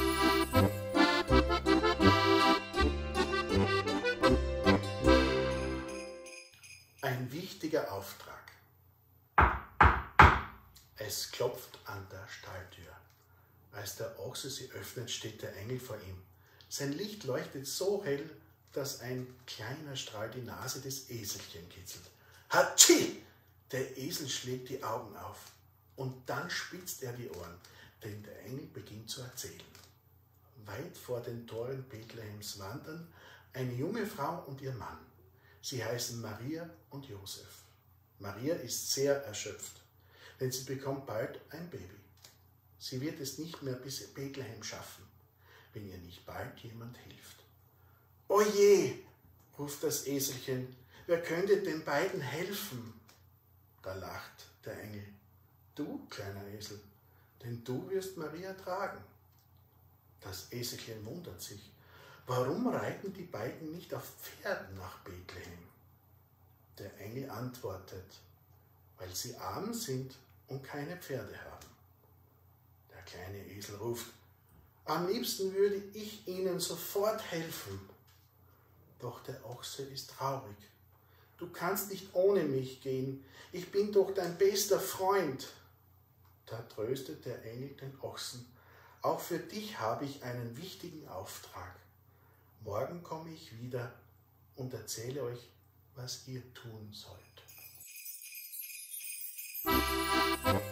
Ein wichtiger Auftrag. Es klopft an der Stalltür. Als der Ochse sie öffnet, steht der Engel vor ihm. Sein Licht leuchtet so hell, dass ein kleiner Strahl die Nase des Eselchen kitzelt. Hatschi! Der Esel schlägt die Augen auf. Und dann spitzt er die Ohren, denn der Engel beginnt zu erzählen. Weit vor den Toren Bethlehems wandern eine junge Frau und ihr Mann. Sie heißen Maria und Josef. Maria ist sehr erschöpft, denn sie bekommt bald ein Baby. Sie wird es nicht mehr bis Bethlehem schaffen, wenn ihr nicht bald jemand hilft. O je, ruft das Eselchen, wer könnte den beiden helfen? Da lacht der Engel. Du, kleiner Esel, denn du wirst Maria tragen. Das Eselchen wundert sich. Warum reiten die beiden nicht auf Pferden nach Bethlehem? Der Engel antwortet, weil sie arm sind und keine Pferde haben. Der kleine Esel ruft, am liebsten würde ich ihnen sofort helfen. Doch der Ochse ist traurig. Du kannst nicht ohne mich gehen, ich bin doch dein bester Freund. Da tröstet der Engel den Ochsen, auch für dich habe ich einen wichtigen Auftrag. Morgen komme ich wieder und erzähle euch, was ihr tun sollt.